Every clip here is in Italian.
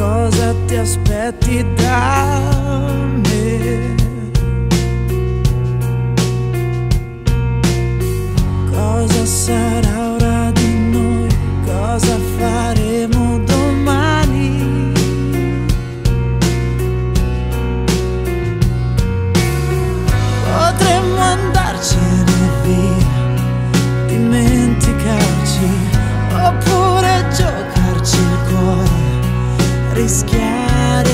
cosa ti aspetti da me? Cosa sarà ora di noi? Cosa faremo domani? Potremmo andarcene via, dimenticarci, oppure giocarci il cuore, rischiare.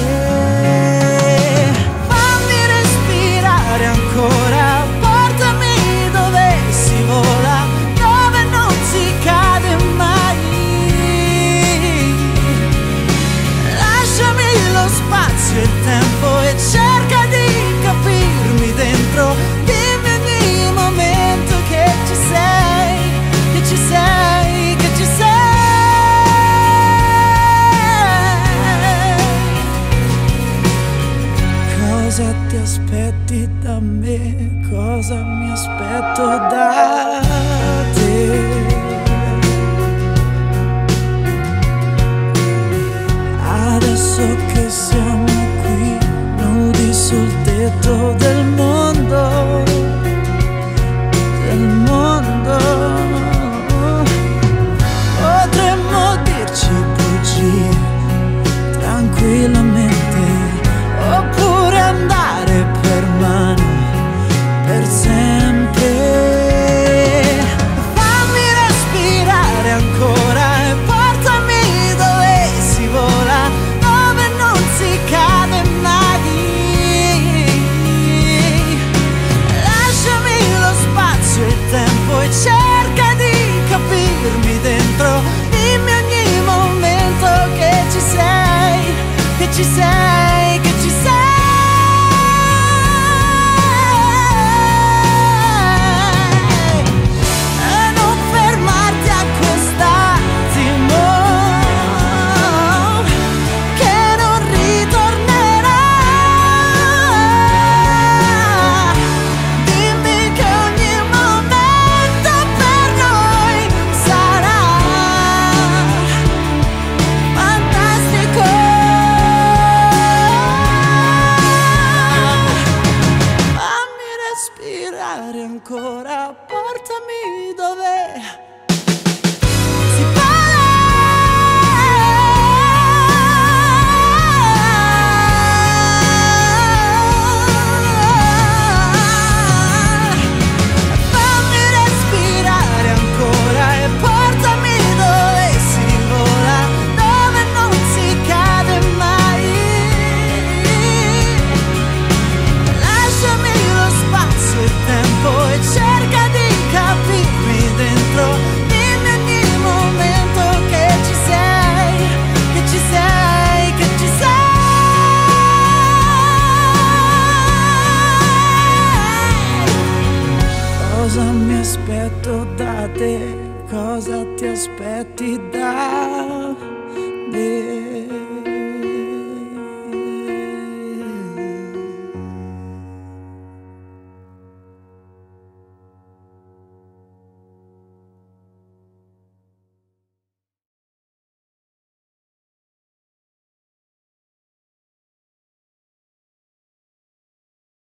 Fammi respirare ancora, portami dove si vola, dove non si cade mai. Lasciami lo spazio e il tempo e cerca di capirmi dentro. Dimmi ogni momento che ci sei, che ci sei, che ci sei. Cosa ti aspetti da me? Cosa mi aspetto da